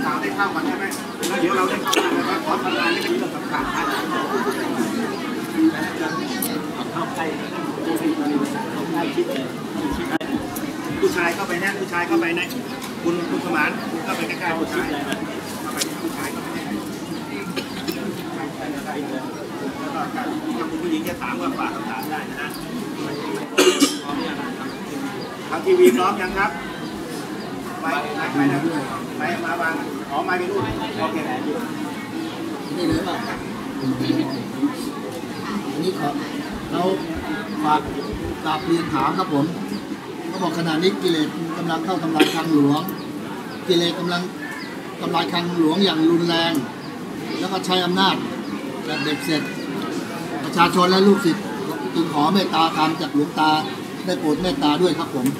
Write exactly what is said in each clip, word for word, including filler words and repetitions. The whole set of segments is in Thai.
ข่าวได้เข้ากันใช่ไหมแล้วเดี๋ยวเราได้เข้ากันแล้วขอทำงานนี่เป็นเรื่องสำคัญเข้าใกล้เข้าใกล้ชิดเลยผู้ชายเข้าไปนะผู้ชายเข้าไปนะคุณคุณสมานคุณเข้าไปใกล้ๆผู้ชายเข้าไปผู้ชายเข้าไปใกล้ๆแล้วก็ถ้าคุณผู้หญิงจะถามว่าฝากคำถามได้นะทางทีวีพร้อมยังครับไปไปไปนะไปมาวางอ๋อมาไปนู่นโอเคนี่เลยป่ะอันนี้ขอเราฝากกราบเรียนถามครับผมเขาบอกขณะนี้กิเลสกำลังเข้าทำลายคลังหลวงกิเลสกำลังทำลายคลังหลวงอย่างรุนแรงแล้วก็ใช้อำนาจแบบเด็ดเสร็จประชาชนและลูกศิษย์จึงขอเมตตาธรรมจากหลวงตาได้โปรดเมตตาด้วยครับผม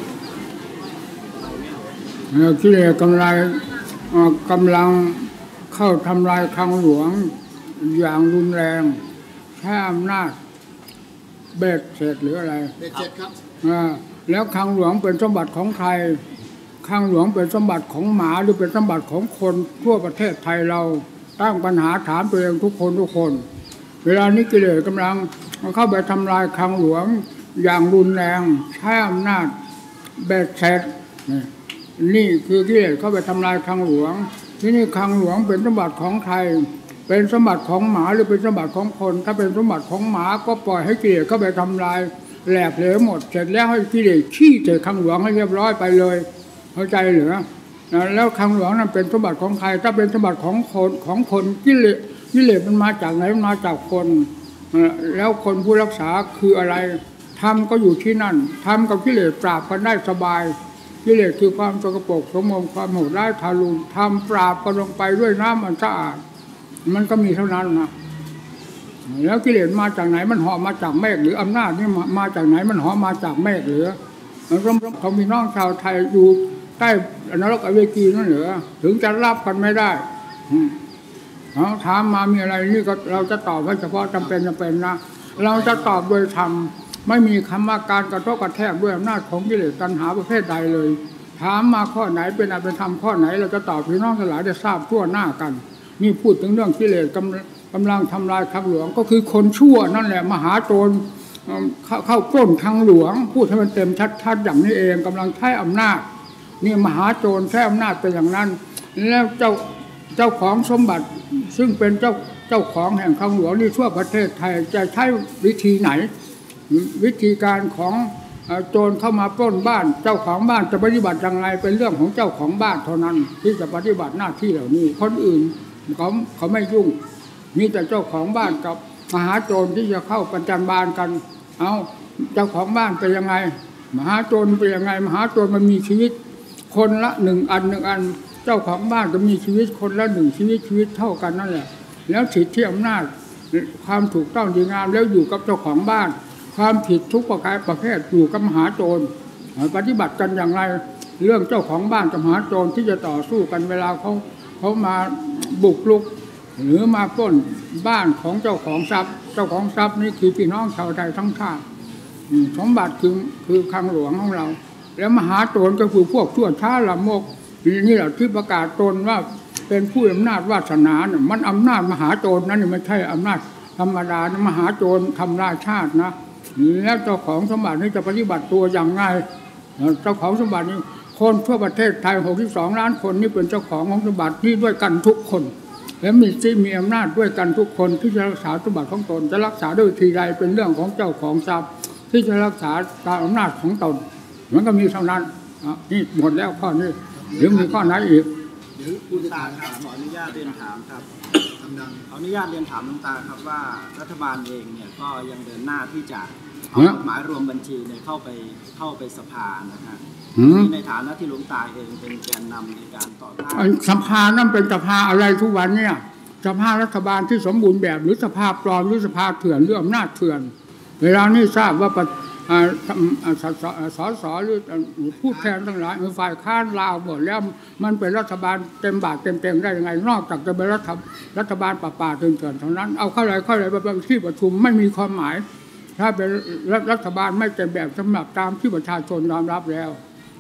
กิเลสกำลังกำลังเข้าทำลายคลังหลวงอย่างรุนแรงใช้อำนาจเบ็ดเสร็จหรืออะไรเบ็ดเสร็จครับแล้วคลังหลวงเป็นสมบัติของใครคลังหลวงเป็นสมบัติของหมาหรือเป็นสมบัติของคนทั่วประเทศไทยเราตั้งปัญหาถามตัวเองทุกคนทุกคนเวลานี้กิเลสกำลังเข้าไปทำลายคลังหลวงอย่างรุนแรงใช้อำนาจเบ็ดเสร็จนี่คือกิเลสเข้าไปทำลายคลังหลวงที่นี่คลังหลวงเป็นสมบัติของใครเป็นสมบัติของหมาหรือเป็นสมบัติของคนถ้าเป็นสมบัติของหมาก็ปล่อยให้กิเลสเข้าไปทำลายแหลกเหลวหมดเสร็จแล้วให้กิเลสขี้ใส่คลังหลวงให้เรียบร้อยไปเลยเข้าใจหรือแล้วคลังหลวงนั้นเป็นสมบัติของใครถ้าเป็นสมบัติของคนของคนกิเลสกิเลสมันมาจากไหนมันมาจากคนแล้วคนผู้รักษาคืออะไรธรรมก็อยู่ที่นั่นธรรมกับกิเลสปราบกันได้สบายกิเลสคือความสกปรกสมมติความโหดร้ายทารุณทำปราบกันลงไปด้วยน้ำมันสะอาดมันก็มีเท่านั้นนะแล้วกิเลสมาจากไหนมันห่อมาจากเมฆหรืออำนาจนี่มาจากไหนมันห่อมาจากเมฆหรือเขามีน้องชาวไทยอยู่ใต้นรกอเวจีนั่นเหรอถึงจะรับกันไม่ได้เขาถามมามีอะไรนี่ก็เราจะตอบให้เฉพาะจำเป็นจำเป็นนะเราจะตอบโดยธรรมไม่มีคำว่าการกระทบกระแทกด้วยอำนาจของกิเลสตัณหาประเภทใดเลยถามมาข้อไหนเป็นอะไรเป็นธรรมข้อไหนเราจะตอบพี่น้องทั้งหลายได้ทราบทั่วหน้ากันนี่พูดถึงเรื่องกิเลสกำกำลังทำลายคลังหลวงก็คือคนชั่วนั่นแหละมหาโจรเข้าปล้นคลังหลวงพูดให้มันเต็มชัดๆอย่างนี้เองกำลังใช้อำนาจนี่มหาโจรใช้อำนาจเป็นอย่างนั้นแล้วเจ้าเจ้าของสมบัติซึ่งเป็นเจ้าเจ้าของแห่งคลังหลวงนี่ทั่วประเทศไทยจะใช้วิธีไหนวิธีการของโจรเข้ามาปล้นบ้านเจ้าของบ้านจะปฏิบัติอย่างไรเป็นเรื่องของเจ้าของบ้านเท่านั้นที่จะปฏิบัติหน้าที่เหล่านี้คนอื่นเขาเขาไม่ยุ่งมีแต่เจ้าของบ้านกับมหาโจรที่จะเข้าประจันบานกันเอาเจ้าของบ้านเป็นยังไงมหาโจรเป็นยังไงมหาโจรมันมีชีวิตคนละหนึ่งอันหนึ่งอันเจ้าของบ้านก็มีชีวิตคนละหนึ่งชีวิตชีวิตเท่ากันนั่นแหละแล้วสิทธิอำนาจความถูกต้องดีงามแล้วอยู่กับเจ้าของบ้านความผิดทุกประการประเภทอยู่กับมหาโจรปฏิบัติกันอย่างไรเรื่องเจ้าของบ้านกับมหาโจรที่จะต่อสู้กันเวลาเขาเขามาบุกรุกหรือมาปล้นบ้านของเจ้าของทรัพย์เจ้าของทรัพย์นี่คือพี่น้องชาวไทยทั้งชาติสมบัติคือคือคลังหลวงของเราแล้วมหาโจรก็คือพวกชั่วช้าละโมกนี่แหละที่ประกาศตนว่าเป็นผู้อำนาจวาสนาเนี่ยมันอำนาจมหาโจรนั่นไม่ใช่อำนาจธรรมดานะมหาโจรทำราชาตินะแล้วเจ้าของสมบัตินี้จะปฏิบัติตัวอย่างไรเจ้าของสมบัตินี้คนทั่วประเทศไทยหกสิบสองล้านคนนี่เป็นเจ้าของของสมบัตินี้ด้วยกันทุกคนและมีที่มีอำนาจด้วยกันทุกคนที่จะรักษาสมบัติของตนจะรักษาด้วยทีใดเป็นเรื่องของเจ้าของทรัพย์ที่จะรักษาตามอำนาจของตนมันก็มีเท่านั้นนี่หมดแล้วข้อนี้หรือมีข้อไหนอีกเดี๋ยวคุณตาครับขออนุญาตเรียนถามครับขออนุญาตเรียนถามหลวงตาครับว่ารัฐบาลเองเนี่ยก็ยังเดินหน้าที่จะเอากฎหมายรวมบัญชีเนี่ยเข้าไปเข้าไปสภานะครับในฐานะที่หลวงตาเองเป็นแกนนำในการต่อต้านสภานั่นเป็นสภาอะไรทุกวันเนี่ยสภารัฐบาลที่สมบูรณ์แบบหรือสภาปลอมหรือสภาเถื่อนหรืออำนาจเถื่อนเวลานี้ทราบว่าสสหรือผู้แทนทั้งหลายฝ่ายค้านลาวหมดแล้วมันเป็นรัฐบาลเต็มบาทเต็มๆได้ยังไงนอกจากจะเป็นรัฐรัฐบาลป่าป่าเถื่อนๆเท่านั้นเอาเข้าอะไรเข้าอะไรไปที่ประชุมไม่มีความหมายถ้าเป็นรัฐบาลไม่เต็มแบบสำหรับตามที่ประชาชนยอมรับแล้ว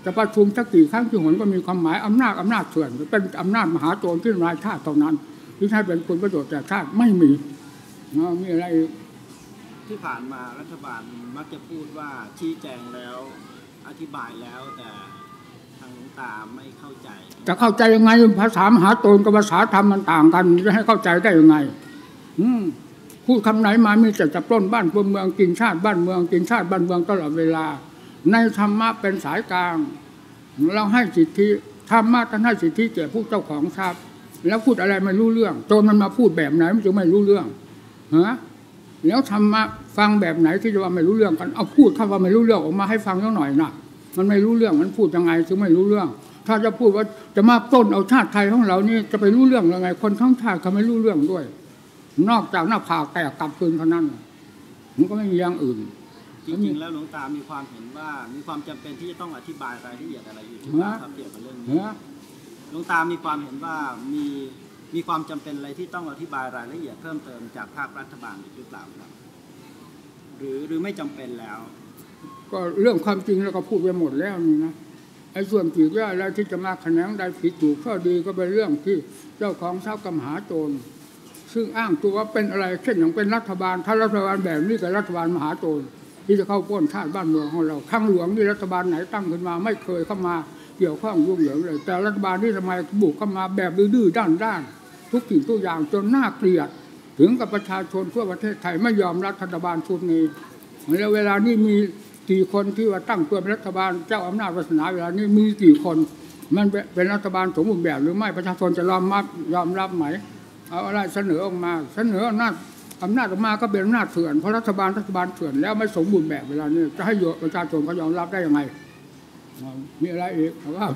จะประชุมสักกี่ครั้งกี่หนก็มีความหมายอำนาจอำนาจส่วนเป็นอำนาจมหาโจรที่ทำลายชาติเท่านั้นที่ใช้เป็นคุณประโยชน์แก่ชาติไม่มีมีอะไรที่ผ่านมารัฐบาลมักจะพูดว่าชี้แจงแล้วอธิบายแล้วแต่ทางหลวงตาไม่เข้าใจจะเข้าใจยังไงภาษามหาโจรกับภาษาธรรมมันต่างกันจะให้เข้าใจได้ยังไงอืมพูดคำไหนมามีแต่จะปล้นบ้านปล้นเมืองกินชาติบ้านเมืองกินชาติบ้านเมืองตลอดเวลาในธรรมะเป็นสายกลางเราให้สิทธิธรรมะท่านให้สิทธิแก่ผู้เจ้าของทรัพย์แล้วพูดอะไรไม่รู้เรื่องโจรมันมาพูดแบบไหนมันจะไม่รู้เรื่องฮะแล้วธรรมะฟังแบบไหนที่จะว่าไม่รู้เรื่องกันเอาพูดคำว่าไม่รู้เรื่องออกมาให้ฟังสักหน่อยนะมันไม่รู้เรื่องมันพูดยังไงถึงไม่รู้เรื่องถ้าจะพูดว่าจะมาปล้นเอาชาติไทยของเรานี่จะไปรู้เรื่องยังไงคนทั้งชาติเขาไม่รู้เรื่องด้วยนอกจากหน้าผากแตกกลับคืนเท่านั้นมันก็ไม่มีอย่างอื่นจริงๆแล้วหลวงตามีความเห็นว่ามีความจำเป็นที่จะต้องอธิบายรายละเอียดอะไรอยู่ที่ครับเกี่ยวกับเรื่องนี้หลวงตามีความเห็นว่ามีมีความจำเป็นอะไรที่ต้องอธิบายรายละเอียดเพิ่มเติมจากภาครัฐบาลหรือเปล่าครับหรือหรือไม่จำเป็นแล้วก็เรื่องความจริงเราก็พูดไปหมดแล้วนี่นะไอ้ส่วนผิดว่าอะไรที่จะมาแขนงใดผิดถูกข้อดีก็เป็นเรื่องที่เจ้าของทรัพย์กับมหาโจรซึ่งอ้างตัวว่าเป็นอะไรเช่นอย่างเป็นรัฐบาลถ้ารัฐบาลแบบนี้กับรัฐบาลมหาโจรที่จะเข้าปล้นชาติบ้านเมืองของเราข้างหลวงนี่รัฐบาลไหนตั้งขึ้นมาไม่เคยเข้ามาเกี่ยวข้องยุ่งเหยิงเลยแต่รัฐบาลที่ทำไมบุกเข้ามาแบบดื้อๆด้านๆทุกสิ่งทุกอย่างจนน่าเกลียดถึงกับประชาชนทั่วประเทศไทยไม่ยอมรับรัฐบาลชุดนี้แล้วเวลานี้มีกี่คนที่ว่าตั้งตัวเป็นรัฐบาลเจ้าอำนาจวาสนาเวลานี้มีกี่คนมันเป็นรัฐบาลสมบูรณ์แบบหรือไม่ประชาชนจะยอมรับยอมรับไหมเอาอะไรเสนอออกมาเสนออำนาจอำนาจออกมาก็เป็นอำนาจเถื่อนเพราะรัฐบาลรัฐบาลเถื่อนแล้วไม่สมบูรณ์แบบเวลานี้จะให้ประชาชนเขายอมรับได้ยังไงมีอะไรอีกว่า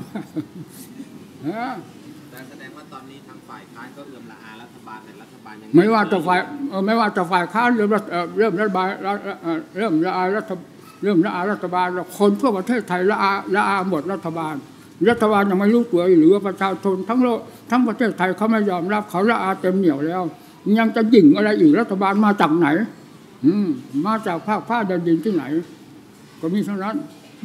แต่แสดงว่าตอนนี้ทางฝ่ายค้านก็เอื้อมละอารัฐบาลแต่รัฐบาลยังไม่ว่าจะฝ่ายไม่ว่าจะฝ่ายค้านเริ่มเริ่มรัฐบาลเริ่มละอารัฐเริ่มละอารัฐบาลคนทั่วประเทศไทยละอาละอาหมดรัฐบาลรัฐบาลยังไม่รู้ตัวหรือว่าประชาชนทั้งโลกทั้งประเทศไทยเขาไม่ยอมรับเขาละอาเต็มเหนียวแล้วยังจะยิ่งอะไรอีกรัฐบาลมาจากไหนอืมมาจากภาคฟ้าแดนดินที่ไหนก็มีเท่านั้น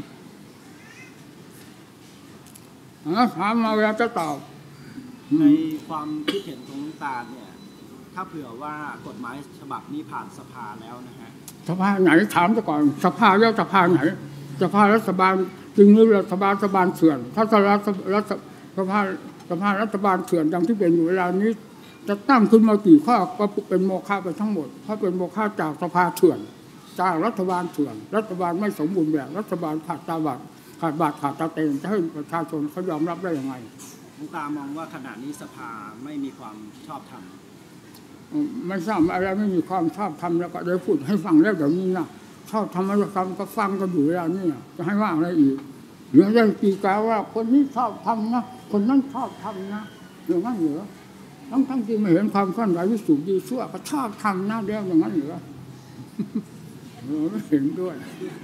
ถามมาเวลาจะตอบในความคิดเห็นของหลวงตาเนี่ยถ้าเผื่อว่ากฎหมายฉบับนี้ผ่านสภาแล้วนะฮะสภาไหนถามซะก่อนสภาแล้วสภาไหนสภารัฐบาลจริงหรือรัฐบาลรัฐบาลเถื่อนถ้าสภารัฐสภาสภารัฐบาลเถื่อนดังที่เป็นอยู่เวลานี้จะตั้งขึ้นมากี่ข้อก็เป็นโมฆะไปทั้งหมดเพราะเป็นโมฆะจากสภาเถื่อนจากรัฐบาลเถื่อนรัฐบาลไม่สมบูรณ์แบบรัฐบาลขาดตาบาดขาดบาดขาดตาเตนจะให้ประชาชนเขายอมรับได้ยังไงหลวงตามองว่าขณะนี้สภาไม่มีความชอบธรรมไม่ทราบอะไรไม่มีความชอบธรรมแล้วก็ได้พูดให้ฟังแล้วเดี๋ยวนี้นะชอบธรรมะธรรมก็ฟังกันอยู่แล้วนี่จะให้ว่าอะไรอีกหรือจะตีกาว่าคนนี้ชอบธรรมนะคนนั้นชอบธรรมนะหรือว่าเหรอทั้งทั้งที่ไม่เห็นความเคลื่อนไหววิสุทธิชั่วก็ชอบธรรมนะเดียวอย่างนั้นเหรอไม่เห็นด้วย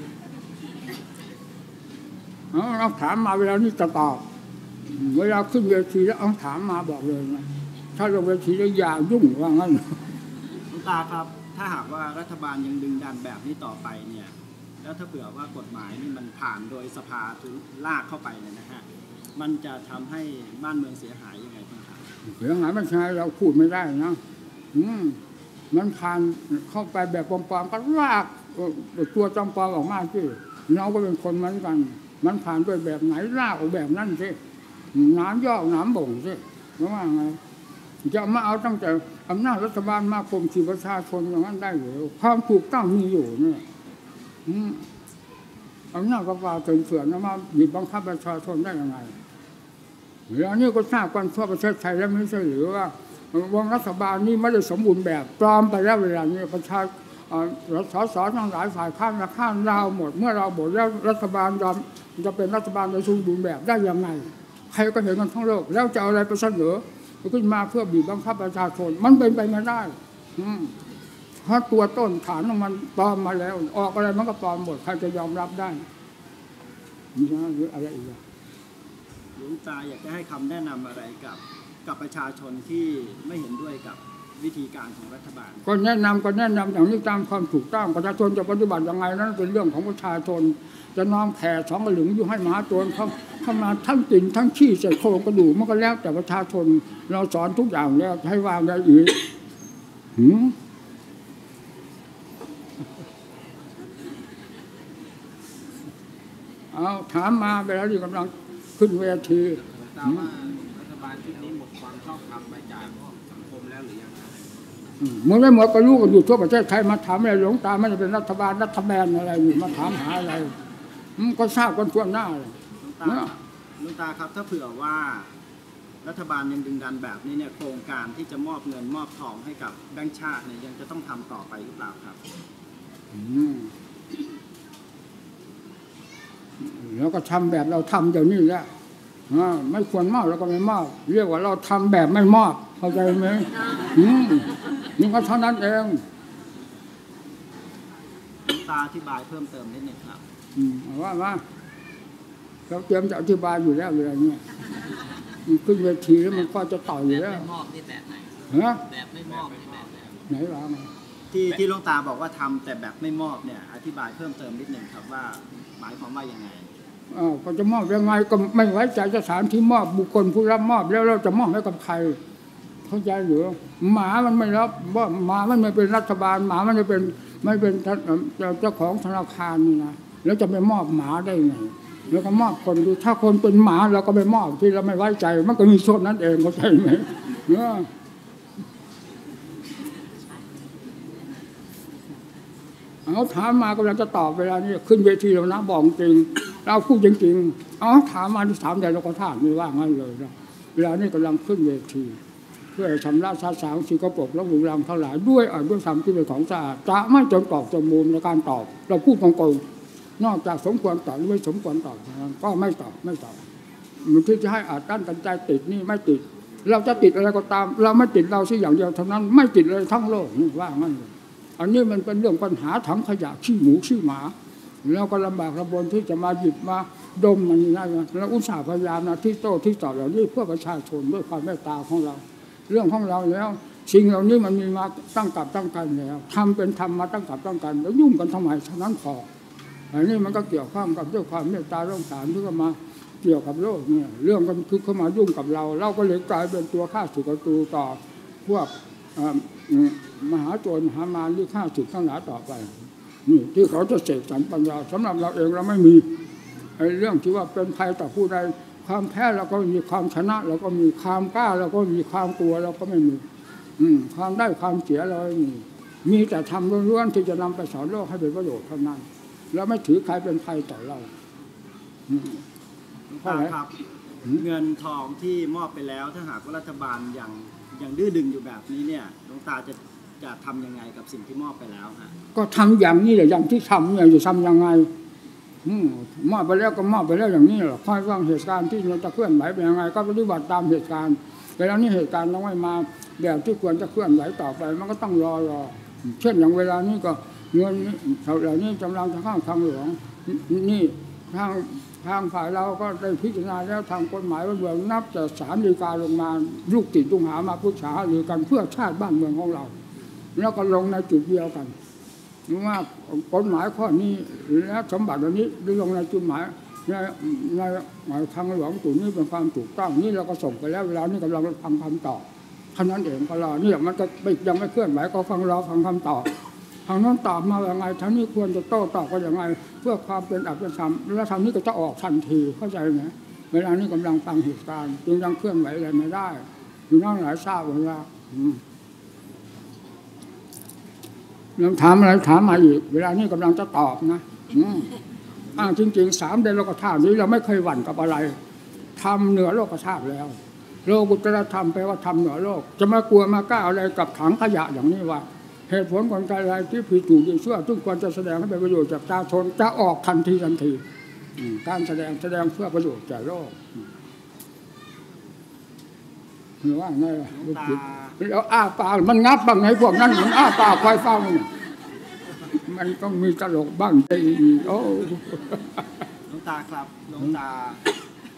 เราถามมาเวลานี้จะตอบเวลาขึ้นเวทีแล้วเอาถามมาบอกเลยนะถ้าลงเวทีแล้วอย่ายุ่งว่างั้นหลวงตาครับถ้าหากว่ารัฐบาลยังดึงดันแบบนี้ต่อไปเนี่ยแล้วถ้าเผื่อว่ากฎหมายนี่มันผ่านโดยสภาถึงลากเข้าไปเนี่ยนะฮะมันจะทำให้บ้านเมืองเสียหายยังไงบ้างครับเสียหายไม่ใช่เราพูดไม่ได้นะอืมมันผ่านเข้าไปแบบปลอมๆก็ลากตัวจำปาออกมาสิเราก็เป็นคนเหมือนกันมันผ่านด้วยแบบไหนลากออกแบบนั้นสิน้ำย่อน้ำบ่งสิว่าไงจะมาเอาตั้งแต่อำนาจรัฐบาลมาข่มขืนประชาชนอย่างนั้นได้หรือความถูกต้องมีอยู่เนี่ยอำนาจกบฏเถื่อนๆมาบีบบังคับประชาชนได้ยังไงแล้วนี่ก็ทราบกันทั่วประเทศไทยแล้วไม่ใช่หรือว่าวงรัฐบาลนี้ไม่ได้สมบูรณ์แบบปลอมไปแล้วเวลานี้ประชาสสทั้งหลายฝ่ายข้างและข้างเราหมดเมื่อเราหมดแล้วรัฐบาลยอมจะเป็นรัฐบาลโดยสมบูรณ์แบบได้ยังไงใครก็เห็นกันทั้งโลกแล้วจะเอาอะไรไปเสนอขึ้นมาเพื่อบีบบังคับประชาชนมันเป็นไปไม่ได้เพราะตัวต้นฐานของมันปลอมมาแล้วออกอะไรมันก็ปลอมหมดใครจะยอมรับได้มีหรืออะไรอีกหลวงตาอยากจะให้คำแนะนำอะไรกับกับประชาชนที่ไม่เห็นด้วยกับวิธีการของรัฐบาลก็แนะนำก็แนะนำอย่างนี้ตามความถูกต้องประชาชนจะปฏิบัติยังไงนั้นเป็นเรื่องของประชาชนจะน้อมแผ่สองกระหลึงอยู่ให้มหาโจรเขาเข้ามาทั้งกินทั้งขี้ใส่โครงกระดูกมันก็แล้วแต่ประชาชนเราสอนทุกอย่างแล้วให้วางได้อีกหืมเอาถามมาไปแล้วที่กำลังขึ้นเวทีตาว่ารัฐบาลชุดนี้หมดความชอบธรรมไปจากสังคมแล้วหรือยังครับเมื่อไม่หมดก็รู้กันอยู่ทั่วประเทศใครมาถามอะไรหลวงตาไม่ได้เป็นรัฐบาลรัฐแมนอะไรอยู่มาถามหาอะไรก็ทราบกันทั่วหน้าเลยหลวงตาหลวงตาครับถ้าเผื่อว่ารัฐบาลยังดึงดันแบบนี้เนี่ยโครงการที่จะมอบเงินมอบทองให้กับแบงก์ชาติเนี่ยยังจะต้องทำต่อไปหรือเปล่าครับแล้วก็ทำแบบเราทำเดี๋ยวนี้แหละไม่ควรมอบแล้วก็ไม่มอบเรียกว่าเราทำแบบไม่มอบเข้าใจไหมนี่ก็เท่านั้นเองตาอธิบายเพิ่มเติมนิดหนึ่งครับว่าว่าเราเตรียมจะอธิบายอยู่แล้วอะไรเงี้ยขึ้นเวทีแล้วมันก็จะต่ออยู่แล้วแบบไม่มอบนี่แบบไหนฮะแบบไม่มอบนี่แบบไหนวะที่ที่หลวงตาบอกว่าทำแต่แบบไม่มอบเนี่ยอธิบายเพิ่มเติมนิดหนึ่งครับว่าหมายความว่ายังไงอ้าวก็จะมอบยังไงก็ไม่ไว้ใจสถานที่มอบบุคคลผู้รับมอบแล้วเราจะมอบให้กับใครเข้าใจหรือหมามันไม่รับว่าหมามันไม่เป็นรัฐบาลหมามันไม่เป็นไม่เป็นเจ้าของธนาคารนี่นะแล้วจะไปมอบหมาได้ไงแล้วก็มอบคนดูถ้าคนเป็นหมาเราก็ไปมอบที่เราไม่ไว้ใจมันก็มีโทษนั้นเองเข้าใจไหมเนี่ยเอาถามมากำลังจะตอบเวลานี้ขึ้นเวทีแล้วนะบอกจริงเราพูดจริงๆเอาถามมาที่ถามแต่เราก็ถามไม่ว่างั้นเลยนะเวลานี้กำลังขึ้นเวทีเพื่อชำระสาสางสีกระปกและบุรังเท่าไหร่ด้วยอ่านด้วยธรรมที่เป็นของสะอาดจะไม่จนกรอบจมูลในการตอบเราพูดตรงๆนอกจากสมควรตอบหรือไม่สมควรตอบก็ไม่ตอบไม่ตอบมันที่จะให้อาจด้านกันใจติดนี่ไม่ติดเราจะติดอะไรก็ตามเราไม่ติดเราสิอย่างเดียวเท่านั้นไม่ติดเลยทั้งโลกนี่ว่างั้นเลยอันนี้มันเป็นเรื่องปัญหาถังขยะขี้หมูขี้หมาแล้วก็ลำบากลำบนที่จะมาหยิบมาดมมันนี่นะแล้วอุตส่าห์พยายามนะที่โต้ที่ตอบเหล่านี้เพื่อประชาชนด้วยความเมตตาของเราเรื่องของเราแล้วสิ่งเหล่านี้มันมีมาตั้งกับตั้งกันแล้วทำเป็นทำมาตั้งกับตั้งกันแล้วยุ่งกันทำไมฉะนั้นพออันนี้มันก็เกี่ยวข้องกับด้วยความเมตตาสงสารที่ก็มาเกี่ยวกับโลกเนี่ยเรื่องกันคือเข้ามายุ่งกับเราเราก็เลยกลายเป็นตัวฆ่าศึกศัตรูต่อพวกมหาโจรมหามารหรือฆ่าศึกทั้งหลายต่อไปนี่ที่เขาจะเสกสรรปัญญาสำหรับเราเองเราไม่มีไอ้เรื่องที่ว่าเป็นภัยต่อผู้ใดความแพ้เราก็มีความชนะเราก็มีความกล้าเราก็มีความกลัวเราก็ไม่มีความได้ความเสียเราไม่มีมีแต่ทำล้วนๆที่จะนำไปสอนโลกให้เป็นประโยชน์เท่านั้นเราไม่ถือใครเป็นภัยต่อเราเพราะอะไรครับเงินทองที่มอบไปแล้วถ้าหากว่ารัฐบาลยังยังดื้อดึงอยู่แบบนี้เนี่ยหลวงตาจะจะทำยังไงกับสิ่งที่มอบไปแล้วฮะก็ทำอย่างนี้แหละอย่างที่ทำเนี่ยจะทำยังไงมอบไปแล้วก็มอบไปแล้วอย่างนี้หรอค่อยฟังเหตุการณ์ที่เราจะเคลื่อนไหวเป็นยังไงก็ปฏิบัติตามเหตุการณ์เวลานี้เหตุการณ์ต้องไม่มาแบบที่ควรจะเคลื่อนไหวต่อไปมันก็ต้องรอรอเช่นอย่างเวลานี้ก็เงินเหล่านี้กำลังจะเข้าทางหลวงนี่ทางทางฝ่ายเราก็ได้พิจารณาแล้วทางกฎหมายว่าเมืองนับจากศาลฎีกาลงมาลูกติดตุงหามาปรึกษาหรือกันเพื่อชาติบ้านเมืองของเราแล้วก็ลงในจุดเดียวกันว่ากฎหมายข้อนี้และสมบัติอันนี้ได้ลงในจุดหมายในในหมายทางหลวงจุดนี้เป็นความถูกต้องนี่เราก็ส่งไปแล้วเวลานี้กำลังฟังคำตอบเท่านั้นเองก็รอนี่มันจะยังไม่เคลื่อนไหวก็ฟังรอฟังคำตอบทางนั้นตอบมาอย่างไรทางนี้ควรจะโต้ตอบก็อย่างไรเพื่อความเป็นอัตธรรมแล้วทางนี้ก็จะออกทันทีเข้าใจไหมเวลานี้กำลังฟังเหตุการณ์จึงยังเคลื่อนไหวอะไรไม่ได้อยู่นั่งหลายทราบเวลาลองถามอะไรถามมาอีกเวลานี้กำลังจะตอบนะอ้างจริงๆสามเดือนโลกธาตุนี้เราไม่เคยหวั่นกับอะไรทำเหนือโลกธาตุแล้วโลกุตตรธรรมแปลว่าทำเหนือโลกจะมากลัวมากล้าอะไรกับถังขยะอย่างนี้วะเหตุผลของการอะไรที่ผิดถูกดีชั่วทุกคนจะแสดงให้เป็นประโยชน์จากประชาชนจะออกทันทีทันทีการแสดงแสดงเพื่อประโยชน์แก่โลกหรือว่าไงแล้วอ้าปากมันงับบ้างไงพวกนั้นมันอ้าปากคอยฟังมันต้องมีตลกบ้างใจโอ้หลวงตาครับหลวงตา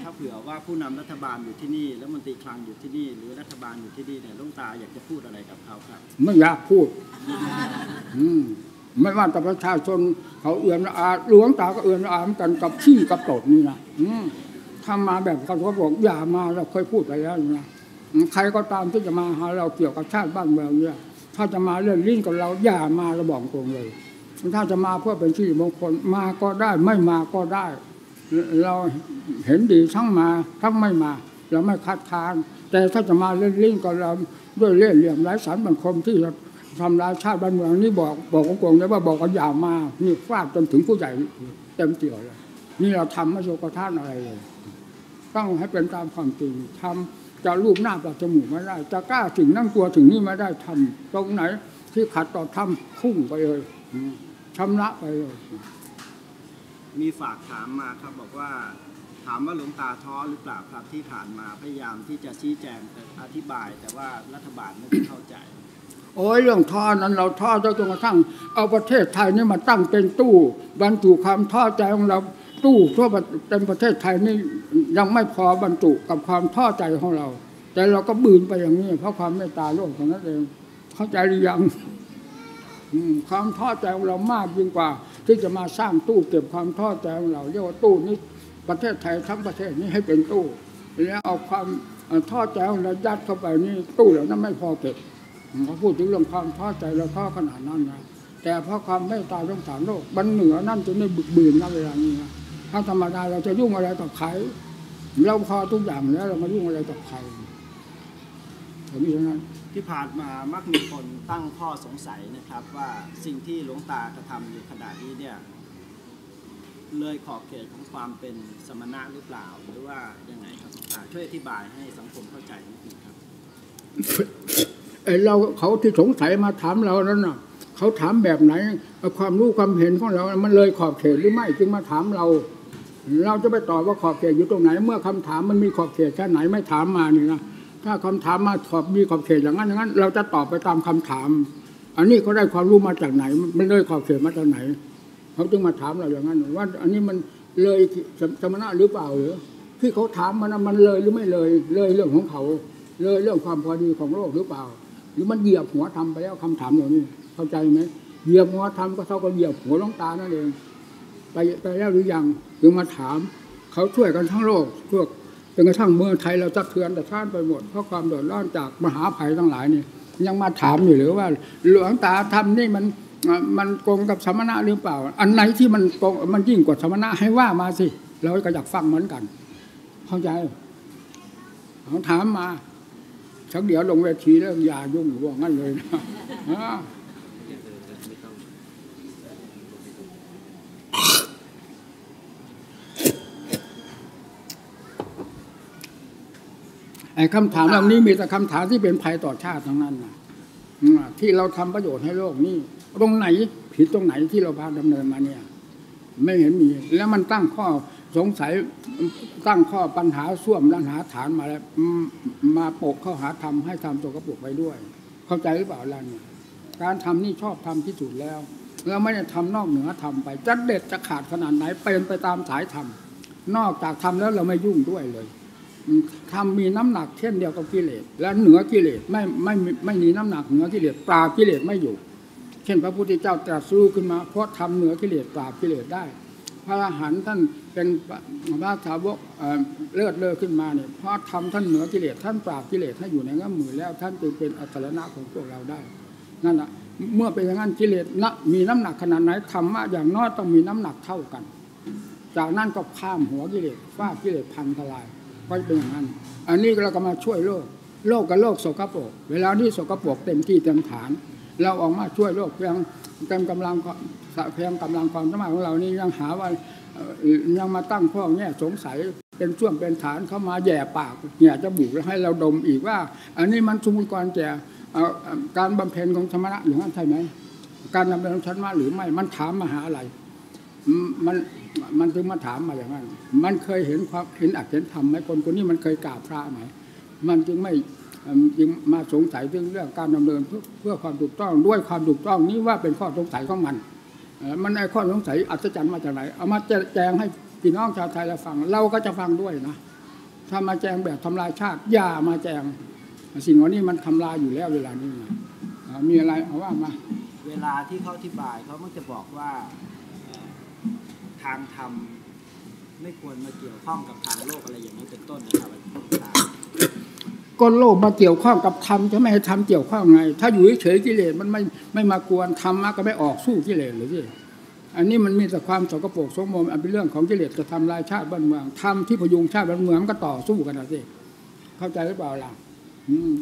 ถ้าเผื่อว่าผู้นำรัฐบาลอยู่ที่นี่แล้วมนตรีคลังอยู่ที่นี่หรือรัฐบาลอยู่ที่นี่เนี่ยหลวงตาอยากจะพูดอะไรกับเขาครับไม่อยากพูดอืมไม่ว่าแต่ประชาชนเขาเอื้อมละอาหลวงตาก็เอื้อมละอาเหมือนกันกับขี้กับตดนี่นะอืมถ้ามาแบบเขาบอกอย่ามาเราเคยพูดไปแล้วนะใครก็ตามที่จะมาหาเราเกี่ยวกับชาติบ้านเมืองเนี่ยถ้าจะมาเล่นลิ้นกับเราอย่ามาเราบอกตรงเลยถ้าจะมาเพื่อเป็นชื่อมงคลมาก็ได้ไม่มาก็ได้เราเห็นดีทั้งมาทั้งไม่มาเราไม่คัดค้านแต่ถ้าจะมาเล่นลิ้นกับเราด้วยเล่ห์เหลี่ยมไร้สารบัญคมที่จะทำลายชาติบ้านเมืองนี่บอกบอกตรงๆเลยว่าบอกกันอย่ามานี่ฟาดจนถึงผู้ใหญ่เต็มเตี่ยวเลยนี่เราทำไม่โชกท่านอะไรเลยต้องให้เป็นตามความจริงทำจะรูปหน้าปากจมูกไม่ได้จะกล้าถึงนั่งตัวถึงนี่ไม่ได้ทำตรงไหนที่ขัดต่อธรรมพุ่งไปเลยชำระไปเลยมีฝากถามมาครับบอกว่าถามว่าหลวงตาท้อหรือเปล่าครับที่ผ่านมาพยายามที่จะชี้แจงอธิบายแต่ว่ารัฐบาลไม่ได้เข้าใจโอ้ยเรื่องท่อนั้นเราท่อจนกระทั่งเอาประเทศไทยนี่มาตั้งเป็นตู้บรรจุความท้อใจของเราตู้ทั่วเต็มประเทศไทยนี่ยังไม่พอบรรจุกับความท้อใจของเราแต่เราก็บืนไปอย่างนี้เพราะความเมตตาโลกของนั้นเองเข้าใจหรือยังความท้อใจของเรามากยิ่งกว่าที่จะมาสร้างตู้เก็บความท้อใจของเราเรียกว่าตู้นี้ประเทศไทยทั้งประเทศนี้ให้เป็นตู้แล้วเอาความท้อใจของเรายัดเข้าไปนี่ตู้เหล่านั้นไม่พอเก็บเขาพูดถึงเรื่องความท้อใจเราท้อขนาดนั้นนะแต่เพราะความเมตตาสงสารโลกมันเหนือนั่นจนไม่บึกบืนนะเวลานี้นะถ้าธรรมดาเราจะยุ่งอะไรกับใครเราพอทุกอย่างแล้วเรามายุ่งอะไรกับใครถึงอย่างนั้นที่ผ่านมามักมีคนตั้งข้อสงสัยนะครับว่าสิ่งที่หลวงตากระทำอยู่ขณะนี้เนี่ยเลยขอบเขตของความเป็นสมณะหรือเปล่าหรือว่ายังไงครับหลวงตาช่วยอธิบายให้สังคมเข้าใจนิดนึงครับไอ้เราเขาที่สงสัยมาถามเรานั้นน่ะเขาถามแบบไหนความรู้ความเห็นของเรามันเลยขอบเขตหรือไม่จึงมาถามเราเราจะไปตอบว่าขอบเขตอยู่ตรงไหนเมื่อคำถามมันมีขอบเขตแค่ไหนไม่ถามมานี่นะถ้าคำถามมาขอบมีขอบเขตอย่างนั้นอย่างนั้นเราจะตอบไปตามคำถามอันนี้เขาได้ความรู้มาจากไหนมันเลยขอบเขตมาจากไหนเขาจึงมาถามเราอย่างนั้นว่าอันนี้มันเลยสมณะหรือเปล่าหรือที่เขาถามมันมันเลยหรือไม่เลยเลยเรื่องของเขาเลยเรื่องความพอดีของโลกหรือเปล่าหรือมันเหยียบหัวทำไปแล้วคำถามเหล่านี้เข้าใจไหมเหยียบหัวทำก็เท่ากับเหยียบหัวหลวงตานั่นเองไปไปแล้วหรือยังถึงมาถามเขาช่วยกันทั้งโลกพวกจนกระทั่งเมืองไทยเราจะเทือนแต่ท่านไปหมดเพราะความเดือดร้อนจากมหาภัยทั้งหลายนี่ยังมาถามอยู่หรือว่าหลวงตาทำนี่มันมันโกงกับสมณะหรือเปล่าอันไหนที่มันโกงมันยิ่งกว่าสมณะให้ว่ามาสิเราก็อยากฟังเหมือนกันเข้าใจเขาถามมาชักเดี๋ยวลงเวทีแล้วอย่ายุ่งว่างั้นเลยนะไอ้คำถามเหล่านี้มีแต่คำถามที่เป็นภัยต่อชาติทั้งนั้นนะที่เราทำประโยชน์ให้โลกนี่ตรงไหนผิดตรงไหนที่เราพาดำเนินมาเนี่ยไม่เห็นมีแล้วมันตั้งข้อสงสัยตั้งข้อปัญหาส้วมปัญหาฐานมาแล้วมาโปกเข้าหาธรรมให้ทำตัวกระปุกไปด้วยเข้าใจหรือเปล่าล่ะเนี่ยการทำนี่ชอบทำที่สุดแล้วเราไม่ได้ทำนอกเหนือทำไปจะเด็ดจะขาดขนาดไหนเป็นไปตามสายธรรมนอกจากทำแล้วเราไม่ยุ่งด้วยเลยทำมีน้ำหนักเช่นเดียวกับกิเลสและเหนือกิเลสไม่ไม่ไม่มีน้ำหนักเหนือกิเลสปราบกิเลสไม่อยู่เช่นพระพุทธเจ้าตรัสรู้ขึ้นมาเพราะทำเหนือกิเลสปราบกิเลสได้พระอรหันต์ท่านเป็นพระสาวกเลิศเลอขึ้นมาเนี่ยเพราะทำท่านเหนือกิเลสท่านปราบกิเลสให้อยู่ในง้ำมือแล้วท่านจึงเป็นอัตถนะของพวกเราได้นั่นแหละเมื่อเป็นอย่างนั้นกิเลสนะมีน้ำหนักขนาดไหนธรรมะอย่างน้อยต้องมีน้ำหนักเท่ากันจากนั้นก็ข้ามหัวกิเลสฟาดกิเลสพังทลายก็เป็นอย่างนั้นอันนี้เราก็มาช่วยโลกโลกกับโลกโสกโปรกเวลานี้โสกโปรกเต็มที่เต็มฐานเราออกมาช่วยโลกเพียงเต็มกำลังเพียงกำลังความสามารถของเรานี่ยังหาว่ายังมาตั้งข้อแง่สงสัยเป็นช่วงเป็นฐานเข้ามาแย่ปากแง่จมูกแล้วให้เราดมอีกว่าอันนี้มันสมควรแก่การบำเพ็ญของสมณะหรือไม่ใช่ไหมการดำเนินชั้นมาหรือไม่มันถามมาหาอะไรมันมันถึงมาถามมาอย่างนั้นมันเคยเห็นความเห็นอัตเห็นธรรมไหมคนคนนี้มันเคยกราบพระไหมมันจึงไม่จึงมาสงสัยเรื่องเรื่องการดำเนินเพื่อเพื่อความถูกต้องด้วยความถูกต้องนี้ว่าเป็นข้อสงสัยของมันมันไอ้ข้อสงสัยอัศจรรย์มาจากไหนเอามาแจงให้พี่น้องชาวไทยเราฟังเราก็จะฟังด้วยนะถ้ามาแจงแบบทำลายชาติอย่ามาแจงสิ่งเหล่านี้มันทำลายอยู่แล้วเวลานี้มีอะไรเอาว่ามาเวลาที่เขาอธิบายเขามักจะบอกว่าทางธรรมไม่ควรมาเกี่ยวข้องกับทางโลกอะไรอย่างนี้เป็นต้นนะครับก็โลกมาเกี่ยวข้องกับธรรมจะไม่ให้ธรรมเกี่ยวข้องไงถ้าอยู่เฉยๆกิเลสมันไม่ไม่มากวนธรรมก็ไม่ออกสู้กิเลสเลยสิอันนี้มันมีแต่ความสกปรกสกมมอันเป็นเรื่องของกิเลสจะทำลายชาติบ้านเมืองธรรมที่พยุงชาติบ้านเมืองมันก็ต่อสู้กันนะสิเข้าใจหรือเปล่าล่ะอืม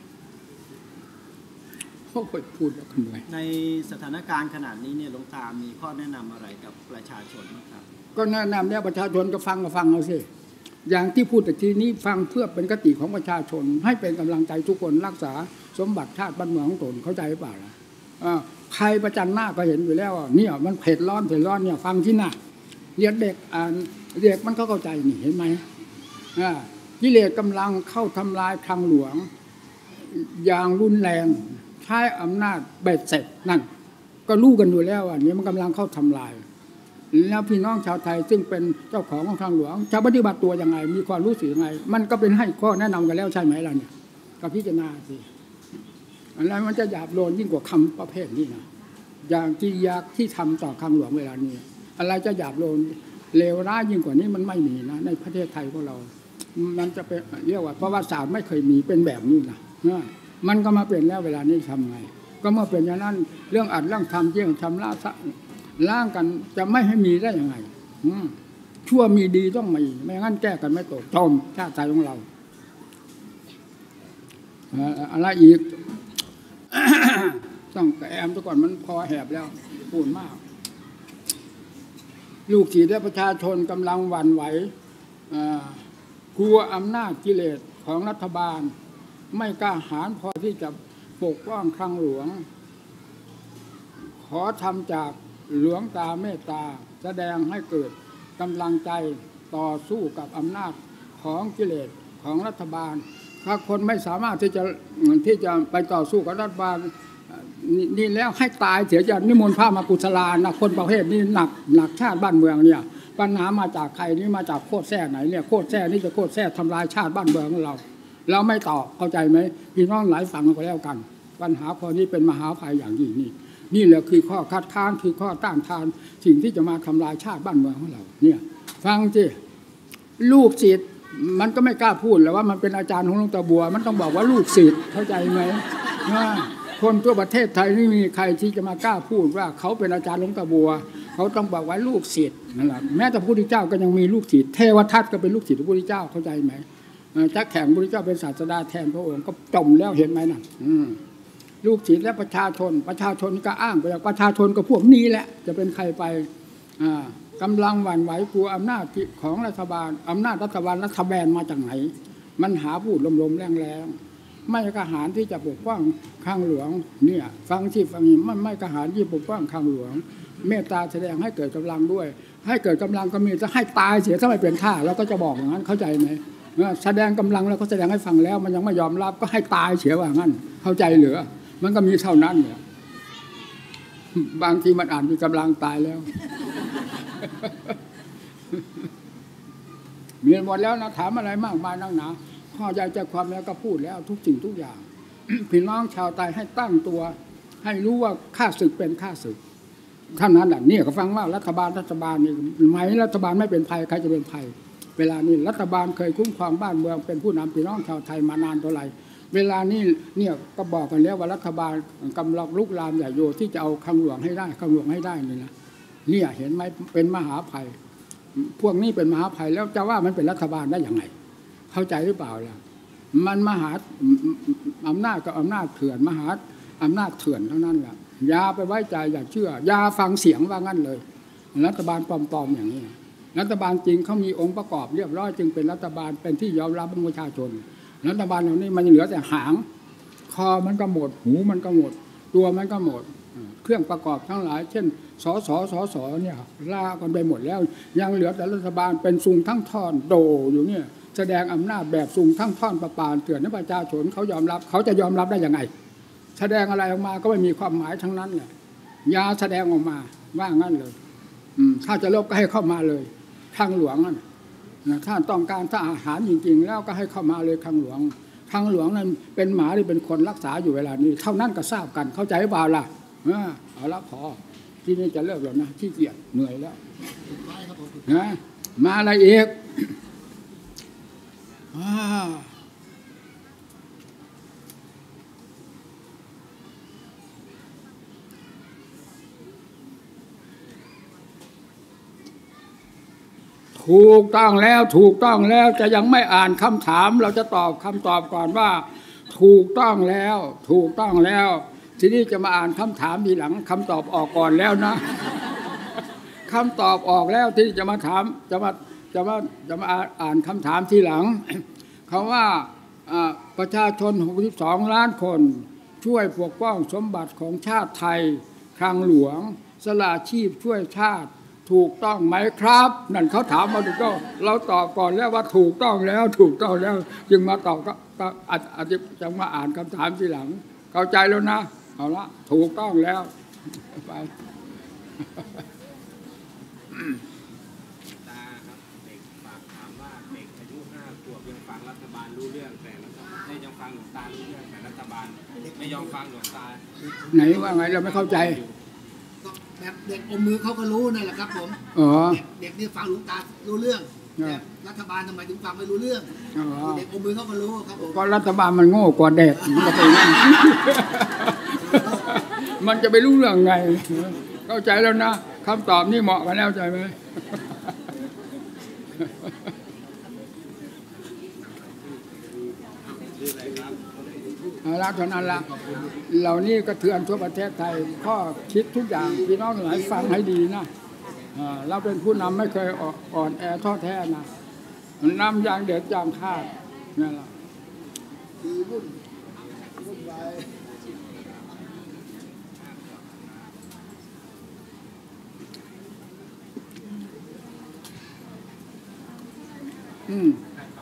โอ้ยพูดแล้วเหนื่อยในสถานการณ์ขนาดนี้เนี่ยหลวงตามีข้อแนะนำอะไรกับประชาชนครับก็แนะนำเนี่ยประชาชนก็ฟังก็ฟังเอาสิอย่างที่พูดแต่ทีนี้ฟังเพื่อเป็นกติของประชาชนให้เป็นกำลังใจทุกคนรักษาสมบัติชาติบ้านเมืองของตนเข้าใจหรือเปล่าล่ะใครประจันหน้าก็เห็นอยู่แล้วเนี่ยมันเผ็ดร้อนเผ็ดร้อนเนี่ยฟังที่หน้าเรียนเด็กอ่านเด็กมันก็เข้าใจนี่เห็นไหมกิเลสกำลังเข้าทำลายทางหลวงอย่างรุนแรงใช้อำนาจเบ็ดเสร็จนั่นก็รู้กันอยู่แล้วอันนี้มันกำลังเข้าทำลายแล้วพี่น้องชาวไทยซึ่งเป็นเจ้าของของทางหลวงจะปฏิบัติตัวยังไงมีความรู้สึกยังไงมันก็เป็นให้ข้อแนะนำกันแล้วใช่ไหมล่ะเนี่ยก็พิจารณาสิอะไรมันจะหยาบโลนยิ่งกว่าคำประเภทนี้นะอย่างกิริยาที่ทำต่อทางหลวงเวลานี้อะไรจะหยาบโลนเลวร้ายยิ่งกว่านี้มันไม่มีนะในประเทศไทยของเรามันจะเป็นเรียกว่าประวัติศาสตร์ไม่เคยมีเป็นแบบนี้นะมันก็มาเป็นแล้วเวลานี้ทำไงก็เมื่อเป็นอย่างนั้นเรื่องอัดเรื่องทำเรื่องทำล่าล่างกันจะไม่ให้มีได้ยังไงชั่วมีดีต้องมีไม่งั้นแก้กันไม่ตกจมชาติใจของเราอะไรอีก ต้องแอมซะก่อนมันพอแหบแล้วพูดมากลูกศิษย์และประชาชนกำลังหวั่นไหวกลัวอำนาจกิเลสของรัฐบาลไม่กล้าหาญพอที่จะปกป้องคลังหลวงขอทำจากหลวงตาเมตตาแสดงให้เกิดกำลังใจต่อสู้กับอำนาจของกิเลสของรัฐบาลถ้าคนไม่สามารถที่จะที่จะไปต่อสู้กับรัฐบาลนี่แล้วให้ตายเสียจากนิมนต์พระมากุศลานะคนประเภทนี้หนักหนักชาติบ้านเมืองเนี่ยปัญหามาจากใครนี่มาจากโคตรแท้ไหนเนี่ยโคตรแท้นี่จะโคตรแท้ทำลายชาติบ้านเมืองของเราเราไม่ตอบเข้าใจไหมพี่น้องหลายฝั่งก็แล้วกันปัญหาข้อนี้เป็นมหาภัยอย่างยิ่งนี่นี่แหละคือข้อคัดค้านคือข้อต้านทานสิ่งที่จะมาทำลายชาติบ้านเมืองของเราเนี่ยฟังสิลูกศิษย์มันก็ไม่กล้าพูดแล้วว่ามันเป็นอาจารย์ของหลวงตาบัวมันต้องบอกว่าลูกศิษย์เข้าใจไหมคนทั่วประเทศไทยไม่มีใครที่จะมากล้าพูดว่าเขาเป็นอาจารย์หลวงตาบัวเขาต้องบอกว่าลูกศิษย์นั่นแหละแม้แต่พระพุทธเจ้าก็ยังมีลูกศิษย์เทวทัตก็เป็นลูกศิษย์พระพุทธเจ้าเข้าใจไหมจักแข่งพระพุทธเจ้าเป็นศาสดาแทนพระองค์ก็จมแล้วเห็นไหมนั่นลูกศิษย์และประชาชนประชาชนก็อ้างไปประชาชนก็พวกนี้แหละจะเป็นใครไปกำลังหวั่นไหวกลัวอำนาจของรัฐบาลอำนาจรัฐบาลรัฐบาลมาจากไหนมันหาพูดลมๆแรงๆไม่กระหารที่จะปกป้องข้างหลวงเนี่ยฟังที่ฟังนี้มันไม่กระหารที่ปกป้องข้างหลวงเมตตาแสดงให้เกิดกำลังด้วยให้เกิดกำลังก็มีจะให้ตายเสียถ้าไม่เป็นท่าแล้วก็จะบอกอย่างนั้นเข้าใจไหมแสดงกำลังแล้วก็แสดงให้ฟังแล้วมันยังไม่ยอมรับก็ให้ตายเสียว่างั้นเข้าใจเหรือมันก็มีเท่านั้นเนี่ยบางทีมันอ่านมีกำลังตายแล้วมีหมดแล้วนะถามอะไรมากมายนักหนาข้อใจใจความแล้วก็พูดแล้วทุกสิ่งทุกอย่าง พี่น้องชาวไทยให้ตั้งตัวให้รู้ว่าข้าศึกเป็นข้าศึกท่านนั้นแหละเนี่ยก็ฟังว่ารัฐบาลรัฐบาลนี่หมายรัฐบาลไม่เป็นภัยใครจะเป็นภัยเวลานี้รัฐบาลเคยคุ้มครองบ้านเมืองเป็นผู้นำพี่น้องชาวไทยมานานเท่าไหร่เวลานี้เนี่ยก็บอกกันแล้วว่ารัฐบาลกำลังลุกลามใหญ่โตที่จะเอาคำหลวงให้ได้คำหลวงให้ได้นี่นะเนี่ยเห็นไหมเป็นมหาภัยพวกนี้เป็นมหาภัยแล้วจะว่ามันเป็นรัฐบาลได้อย่างไรเข้าใจหรือเปล่าล่ะมันมหาอำนาจกับอำนาจเถื่อนมหาอำนาจเถื่อนเท่านั้นแหละอย่าไปไว้ใจอย่าเชื่ออย่าฟังเสียงว่างั้นเลยรัฐบาลปลอมๆอย่างนี้รัฐบาลจริงเขามีองค์ประกอบเรียบร้อยจึงเป็นรัฐบาลเป็นที่ยอมรับของประชาชนรัฐบาลเหล่านี้มันเหลือแต่หางคอมันก็หมดหูมันก็หมดตัวมันก็หมดเครื่องประกอบทั้งหลายเช่นสสสสเนี่ยล่ากันไปหมดแล้วยังเหลือแต่รัฐบาลเป็นซุงทั้งท่อนโดอยู่เนี่ยแสดงอำนาจแบบซุงทั้งท่อนประปานเตือนให้ประชาชนเขายอมรับเขาจะยอมรับได้ยังไงแสดงอะไรออกมาก็ไม่มีความหมายทั้งนั้นแหละอย่าแสดงออกมาว่างั้นเลยถ้าจะลบก็ให้เข้ามาเลยทางหลวงนั่นถ้าต้องการถ้าอาหารจริงๆแล้วก็ให้เข้ามาเลยคลังหลวงคลังหลวงนั้นเป็นหมาหรือเป็นคนรักษาอยู่เวลานี้เท่านั้นก็ทราบกันเข้าใจเปล่าล่ะเอาละพอที่นี่จะเลิกแล้วนะขี้เกียจเหนื่อยแล้วนะมาอะไรอีกถูกต้องแล้วถูกต้องแล้วจะยังไม่อ่านคำถามเราจะตอบคำตอบก่อนว่าถูกต้องแล้วถูกต้องแล้วทีนี้จะมาอ่านคำถามทีหลังคำตอบออกก่อนแล้วนะคำตอบออกแล้วที่จะมาถามจะมาจะมาจะมาอ่านคำถามทีหลังคำว่าประชาชนหกสิบสองล้านคนช่วยปกป้องสมบัติของชาติไทยคลังหลวงสละชีพช่วยชาติถูกต้องไหมครับนั่นเขาถามมาดูก็เราตอบก่อนแล้วว่าถูกต้องแล้วถูกต้องแล้วจึงมาตอบก็ก็อาจจะจะมาอ่านคำถามทีหลังเข้าใจแล้วนะเอาละถูกต้องแล้วไปตาครับเด็กฝากถามว่าเด็กอายุห้าขวบยังฟังรัฐบาลรู้เรื่องแต่รัฐบาลไม่ยังฟังหลวงตารู้เรื่องแต่รัฐบาลไม่ยอมฟังหลวงตาไหนว่าไงเราไม่เข้าใจแบบเด็กอมมือเขาก็รู้นั่นแหละครับผมเด็กเด็กนี่ฟังหลวงตารู้เรื่องแต่รัฐบาลทำไมถึงฟังไม่รู้เรื่องเด็กอมมือเขาก็รู้ครับผมก็รัฐบาลมันโง่กว่าเด็กมันจะไปนั่นมันจะไปรู้เรื่องไงเข้าใจแล้วนะคำตอบนี่เหมาะกันแล้วใจไหมเอาละเท่านั้นละเหล่านี้กระเทือนทั่วประเทศไทยข้อคิดทุกอย่างพี่น้องหลายฟังให้ดีนะเราเป็นผู้นำไม่เคยอ่อนแอท้อแท้นะนำอย่างเด็ดอย่างคาดนั่นแหละอืม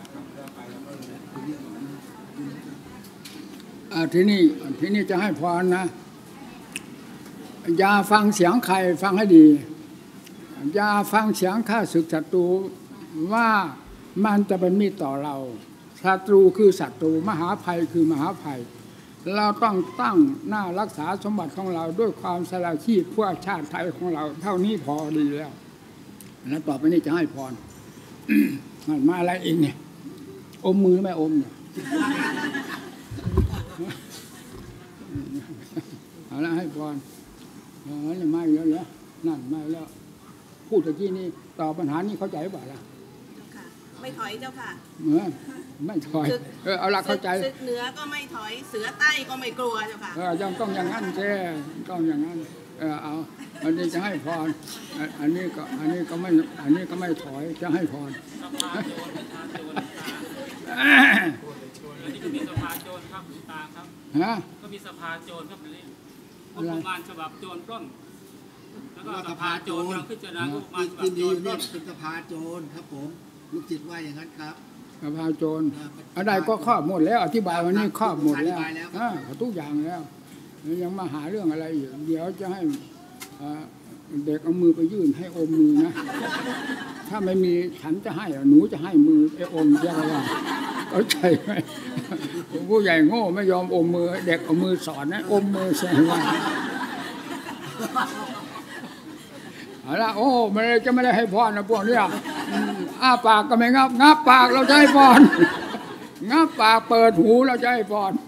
ที่นี่ที่นี่จะให้พรนะอย่าฟังเสียงใครฟังให้ดีอย่าฟังเสียงข้าศึกศัตรูว่ามันจะเป็นมีดต่อเราศัตรูคือศัตรูมหาภัยคือมหาภัยเราต้องตั้งหน้ารักษาสมบัติของเราด้วยความสละชีพเพื่อชาติไทยของเราเท่านี้พอดีแล้วแล้วต่อไปนี้จะให้พร มาอะไรเองเนี่ยอมมือไม่อมเนี่ยเอาละให้พรเออนี่ไม่แล้วเหรอนั่นไม่แล้วพูดตะกี้นี่ตอบปัญหานี่เข้าใจป่ะล่ะไม่ถอยเจ้าค่ะเออไม่ถอยเออเอาละเข้าใจศึกเหนือก็ไม่ถอยเสือใต้ก็ไม่กลัวเจ้าค่ะเออยังต้องอย่างนั้นแช่ต้องอย่างนั้นเออเอาอันนี้จะให้พรอันนี้ก็อันนี้ก็ไม่อันนี้ก็ไม่ถอยจะให้พรอันนี้ก็มีสภาโจรครับหลวงตาครับฮะก็มีสภาโจรครับนี่งบประมาณฉบับโจรปล้นแล้วก็สภาโจรเราขึ้นจะนะงบประมาณฉบับโจรปล้นเป็นสภาโจรครับผมลูกศิษย์ว่าอย่างนั้นครับสภาโจรอะไรก็ครอบหมดแล้วอธิบายวันนี้ครอบหมดแล้วอ่าทุกอย่างแล้วยังมาหาเรื่องอะไรอยู่เดี๋ยวจะให้เด็กเอามือไปยื่นให้อมมือนะถ้าไม่มีฉันจะให้หนูจะให้มือไอ้อมเรียกว่าเข้าใจไหมผู้ใหญ่โง่ไม่ยอมอมมือเด็กเอามือสอนนะอมมือแสดงว่าเอาละโอ้ไม่ได้จะไม่ได้ให้พรนะพวกนี้อ้าปากก็ไม่งับงับปากเราจะให้พรงับปากเปิดหูเราจะให้พร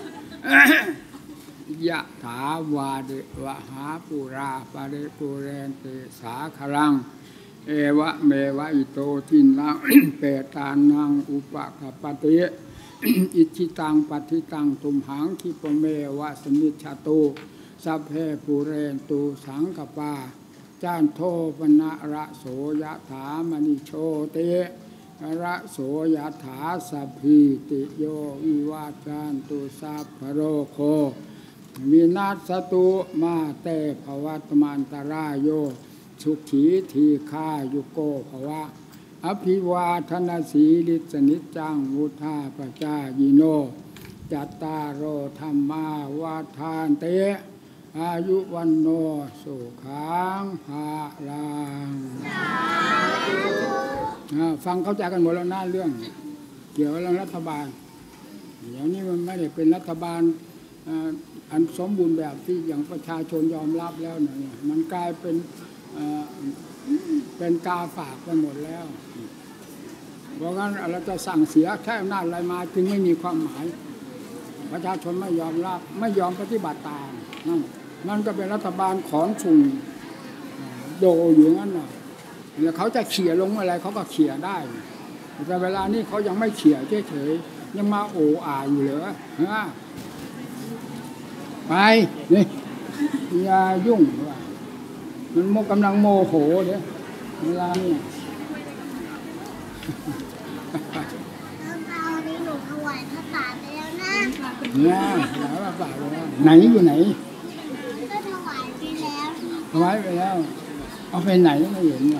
ยะถาวาเดวะหาปุราปะเรปุเรนเตสาคลังเอวะเมวะอิโตทินังเปตานังอุปกปปติอิจิตังปัฏฐิตังตุมหังคิปเมวะสมิจฉตุสัพเพปุเรนตุสังกปาจานโทปนะระโสยะถามณิโชติระโสยะถาสัพพิติโยวิวาจันตุสัพพโรโควินาศตุมาเตภวัตมันตรายโยสุขีทีฆายุโกภวะอภิวาทนาสีลิสนิจังวุธาปจายิโนจัตตารโอธรรมาวาทานเตอายุวันโนสุขังภาลังฟังเข้าใจกันหมดแล้วหน้าเรื่องเกี่ยวกับเรื่องรัฐบาลเดี๋ยวนี้มันไม่ได้เป็นรัฐบาลอันสมบูรณ์แบบที่อย่างประชาชนยอมรับแล้วเนี่ยมันกลายเป็นเป็นกาฝากไปหมดแล้วเพราะงั้นเราจะสั่งเสียแค่อำนาจอะไรมาจึงไม่มีความหมายประชาชนไม่ยอมรับไม่ยอมปฏิบัติตามนั่นมันก็เป็นรัฐบาลขอนสุ่มโดอยู่งั้นน่ะแล้วเขาจะเขี่ยลงอะไรเขาก็เขี่ยได้แต่เวลานี้เขายังไม่เขี่ยเฉยๆยังมาโอ้อาอยู่เหรอฮะไปนี่อย่ายุ่งว่ามันโมกำลังโมโหเดี๋ยวเวลานี้เอาในหนูถวายพระป่าไปแล้วนะเนี่ยถวายพระป่าไปแล้วไหนอยู่ไหนก็ถวายไปแล้วถวายไปแล้วเอาไปไหนไม่เห็นอ่ะ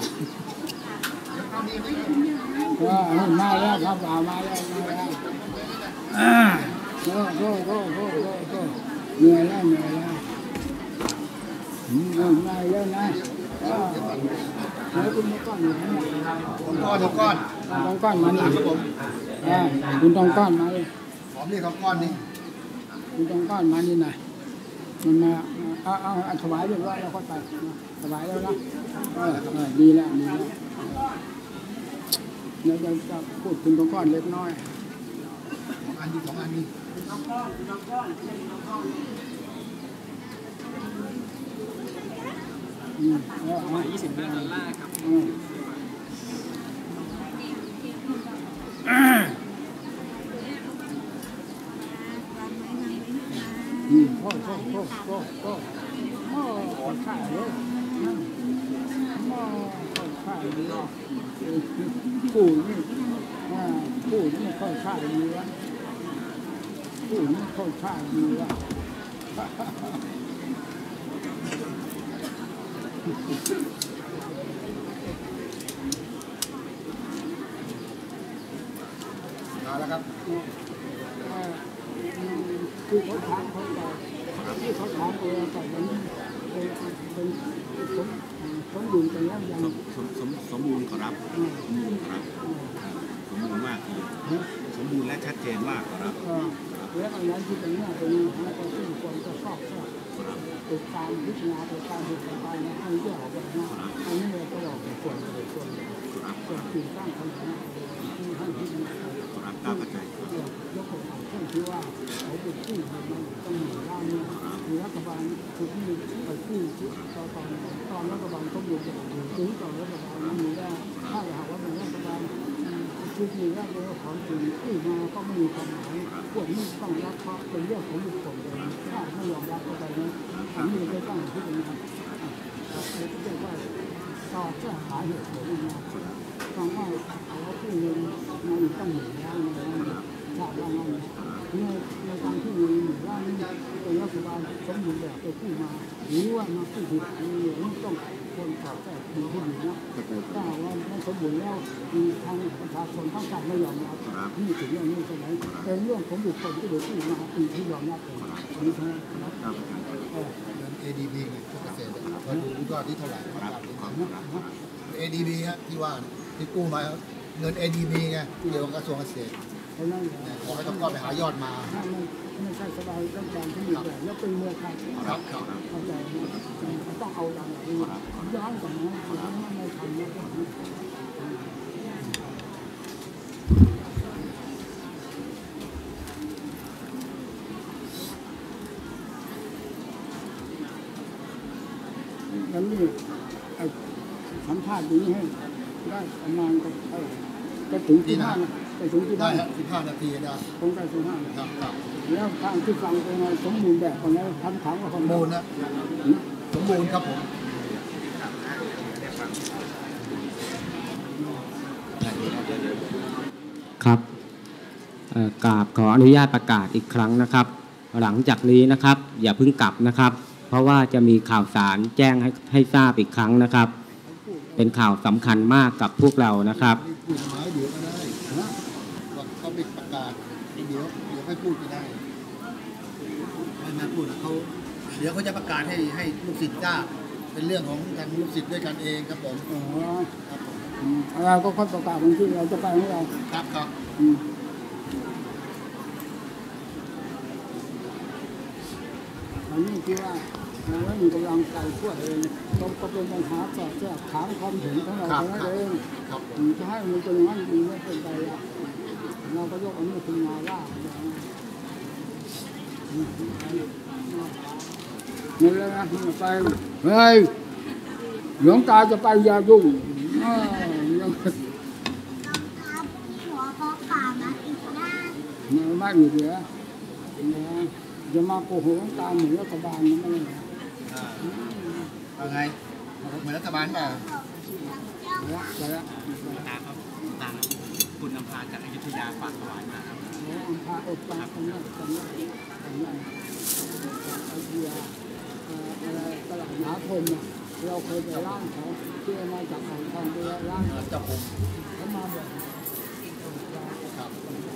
ว่ามาแล้วพระป่ามาแล้วมาแล้วอ่าโก้โก้โก้โก้โก้โก้เหนื่อยแล้วเหนื่อยแล้วอืมมาแล้วนะแล้วคุณก้อนอยู่ไหนก้อนก้อนต้องก้อนมาหลังครับผมอ่าคุณต้องก้อนมาเลยหอมนี่ครับก้อนนี้คุณต้องก้อนมานี่นะมันมาเอาเอาถวายเรียบร้อยแล้วค่อยไปถวายแล้วนะเออดีแล้วดีแล้วเดี๋ยวจะพูดคุณต้องก้อนเล็กน้อยสองอันนี้สองอันนี้ต้องก้อนต้องก้อนต้องก้อนอืมเอายี่สิบดอลลาร์ครับอืมโอ้โหโอ้โหโอ้โหโอ้โหข่ายเลยโอ้โหข่ายเลยปู่นี่ปู่นี่เข้าข่ายดีวะปู่นี่เข้าข่ายดีวะมาแล้วครับคือเขาถามเขาบอกที่เขาถามเออแต่มันเป็นเป็นสมสมบูรณ์กันแล้วยังสมสมสมบูรณ์ขอรับสมบูรณ์ครับสมบูรณ์มากคือสมบูรณ์และชัดเจนมากขอรับแล้วอันนั้นที่เป็นหน้าเป็นหาคนที่ควรจะชอบชอบติดตามพิจารณาติดตามเหตุการณ์นะอันนี้ออกแบบนะอันนี้เราก็บอกส่วนส่วนส่วนส่วนสิ่งสร้างคำนะที่ให้พิจารณาครับตามเข้าใจยกตัวอย่างเช่นที่ว่าเขาเป็นผู้ทำมันต้องหนุนด้านนี้หรือรัฐบาลคือที่ไปที่ตอนตอนตอนรัฐบาลเขาอยู่ถึงตอนรัฐบาลนั้นมีว่าถ้าหากว่าเป็นรัฐบาลคือมีว่าเป็นของจริงที่มาก็ไม่มีความหมายพวกนี้ต้องรับเพราะเป็นเรื่องของบุคคลเองถ้าไม่ยอมรับเข้าไปนั้นอันนี้จะต้องพิจารณาเรียกว่าต่อแก้หาเหตุผลนะฟังว่าเขาผู้หนึ่งมันต้องหนีแล้วนะชาติว่างั้นในในการที่มีหมู่บ้านนี้เป็นรัฐบาลสมบูรณ์แบบไปที่มาหรือว่ามาที่ผิดนี่ต้องคนต่อแก้ดีที่ดีนะถ้าว่าไม่สมบูรณ์แล้วทางประชาชนทั้งชาติไม่ยอมรับนี่ถึงเรื่องนี้ใช่ไหมเป็นเรื่องของบุคคลที่โดยที่มาเป็นที่ยอมรับเองนี่ใช่ไหมครับเงิน เอ ดี บี เงินเกษตรมาดูยอดที่เท่าไหร่เอ ดี บี ฮะที่ว่าที่กู้มาเงิน เอ ดี บี ไงที่เดียวกับกระทรวงเกษตรขอให้ต้องก้อนไปหายอดมาไม่ใช่สบายต้องการที่มีแต่แล้วเป็นเมืองไทยครับเข้าใจต้องเอาดังนี้ย้อนกลับมาย้อนมาในทำแล้วก็แล้วนี่สัมภาษณ์นี้ให้ได้ประมาณก็ก็ถึงที่ห้าไปถึงที่ได้สิบห้านาทีได้คงได้สิบห้าครับครับแล้วทางที่ฟังเป็นไงสมบูรณ์แบบคนแล้วคำถามกับสมบูรณ์นะสมบูรณ์ครับผมครับกราบขออนุญาตประกาศอีกครั้งนะครับหลังจากนี้นะครับอย่าเพิ่งกลับนะครับเพราะว่าจะมีข่าวสารแจ้งให้ให้ทราบอีกครั้งนะครับเป็นข่าวสำคัญมากกับพวกเรานะครับพูดหมายเดี๋ยวก็ได้เขาไปประกาศเดี๋ยวเดี๋ยวให้พูดก็ได้ไม่มาพูดเขาเดี๋ยวเขาจะประกาศให้ให้ลูกศิษย์ทราบเป็นเรื่องของทางลูกศิษย์ด้วยกันเองครับผมอ๋อครับผมอะไรก็ค่อยประกาศของที่เราจะไปของเราครับครับอันนี้คือว่าเราไม่มีกำลังใจช่วยเองต้องก็เป็นปัญหาสอดแทรกถามความเห็นของเราเท่านั้นเองครับจะให้มันเป็นอย่างนั้นมันไม่เป็นไปอ่ะเราก็ยกอันนี้ขึ้นมาว่านี่แล้วนะไปเฮ้ยหลวงตาจะไปอย่ายุ่งอ่ายังครับหัวก็ป่ามาอีกหน้าไม่อยู่เหลือจะมาโกหกหลวงตาเหมือนรัฐบาลนั่นไม่ได้อ่าว่าไงเหมือนรัฐบาลเปล่าไปแล้วตาครับตาคุณนำพาจากอยุธยาฝากถวายมาครับพาอดตาคนนั้นคนนั้นคนนั้นไอเดียอะไรตลาดนาคมเราเคยไปร่างเขาที่มาจากอ่างทองไปร่างจับผมเขามาแบบครับ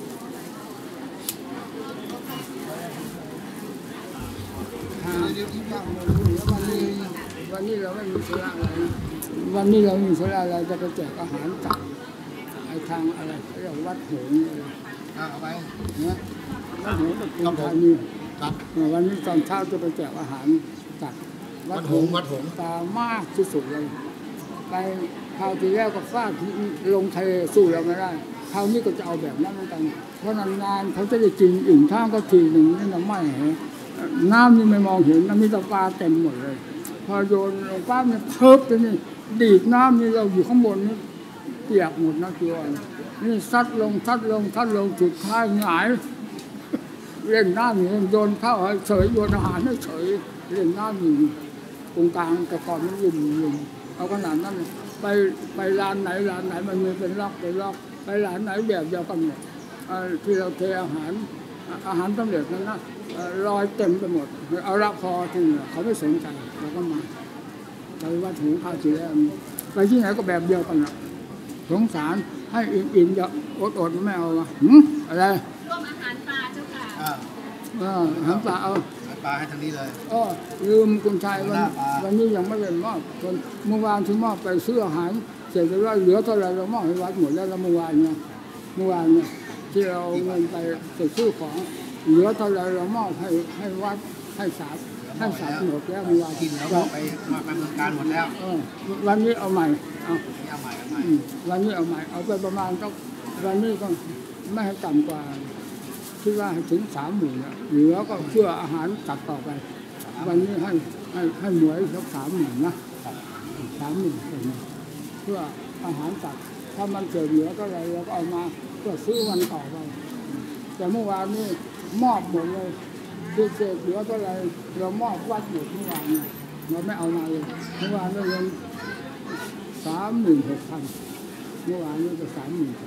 ทางที่บ้านเราวันนี้วันนี้เราไม่มีธุระอะไรวันนี้เรามีธุระอะไรจะไปแจกอาหารจากไอ้ทางอะไรเรียกวัดหงส์อะไรอ่าเอาไปนะวัดหงส์ตะกุนธานีครับวันนี้ตอนเช้าจะไปแจกอาหารจากวัดหงส์วัดหงส์ตามากที่สุดเลยไปคราวที่แล้วก็ฟาดลงทะเลสู้เราไม่ได้คราวนี้ก็จะเอาแบบนั้นเหมือนกันเพราะนานๆเขาจะได้กินอิ่มท้องก็ทีหนึ่งนี่น้ำไม่เห็นน้ำนี่ไม่มองเห็นน้ำมีแต่ปลาเต็มหมดเลยพอโยนลงป้าเนี่ยเพิบไปนี่ดีดน้ำนี่เราอยู่ข้างบนนี่เปียกหมดนะคือนี่ซัดลงซัดลงซัดลงสุดท้ายหงายเล่นน้ำอยู่โยนข้าวให้เฉยโยนอาหารให้เฉยเล่นน้ำอยู่ตรงกลางแต่ก่อนมันยุ่มยุ่มเอาขนาดนั้นไปไปร้านไหนร้านไหนมันมีเป็นล็อกเป็นล็อกไปร้านไหนแบบเดียวกันหมดที่เราเทอาหารอาหารสำเร็จนั้นนะลอยเต็มไปหมดเอาละพอที่เขาไม่สนใจเราก็มาไปวัดหูข้าวจีแล้วไปที่ไหนก็แบบเดียวกันนะสงสารให้อิ่มๆจะอดๆไม่เอาวะอะไรร่วมอาหารปลาเจ้าค่ะอ่าเอออาหารปลาเอาปลาให้ทางนี้เลยอ๋อลืมคุณชายวันวันนี้ยังไม่ได้มอบคนเมื่อวานที่มอบไปซื้ออาหารเสร็จแล้วเหลือเท่าไรเรามอบให้วัดหมดแล้วเมื่อวานเนี่ยเมื่อวานเนี่ยที่เราเงินไปไปซื้อของเหลือเท่าไรเรามอบให้ให้วัดให้ศาลให้ศาลหมดแล้วเมื่อวานกินแล้วก็ไปมาไปเมืองการหมดแล้วเออวันนี้เอาใหม่เอาเอาใหม่เอาใหม่อืมวันนี้เอาใหม่เอาไปประมาณต้องวันนี้ก็ไม่ให้ต่ำกว่าคิดว่าถึงสามหมื่นเหลือก็เพื่ออาหารตัดต่อไป วันนี้ให้ให้ให้หมวยสักสามหมื่นนะสามหมื่นเพื่ออาหารตัดถ้ามันเกิดเหลือก็อะไรเราก็เอามาเพื่อซื้อวันต่อไปแต่เมื่อวานนี้มอบหมดเลยคือเศษเหลือก็อะไรเรามอบวัดหมดเมื่อวานนี้เราไม่เอามาเลยเมื่อวานเราเงินสามหมื่นหกพันเมื่อวานนี้จะสามหมื่น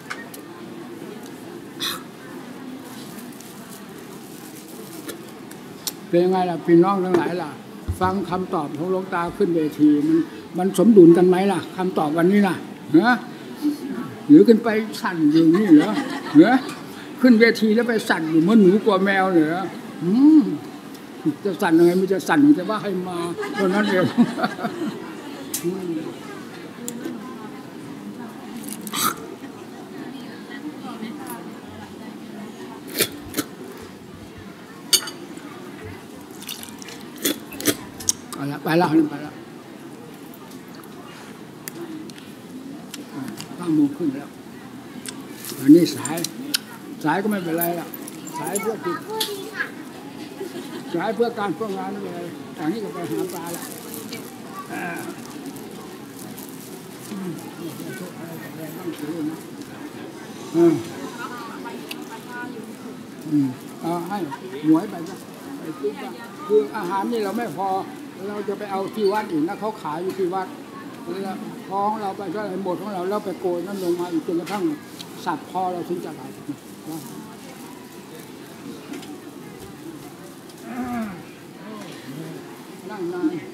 เป็นยังไงล่ะพี่น้องทั้งหลายล่ะฟังคำตอบของหลวงตาขึ้นเวทีมันมันสมดุลกันไหมล่ะคำตอบวันนี้ล่ะเนอะหรือขึ้นไปสั่นอยู่นี่เหรอเนอะขึ้นเวทีแล้วไปสั่นอยู่เหมือนหนูกลัวแมวเหรออืมจะสั่นยังไงมันจะสั่นจะว่าให้มาเท่านั้นเองไปแล้วไปแล้วไปแล้วตั้งโมงขึ้นแล้วอันนี้สายสายก็ไม่เป็นไรละสายเพื่อกิจสายเพื่อการเพื่องานนั่นเลยแต่นี้ก็ไปหาปลาละอืมอืมเอาให้หมวยไปจ้ะไปซื้อว่าคืออาหารนี่เราไม่พอเราจะไปเอาที่วัดอีกนะเขาขายอยู่ที่วัดแล้วพอของเราไปก็หมดของเราแล้วไปโกยนั่นลงมาอีกจนกระทั่งสัตว์พอเราถึงจะได้นั่งนาน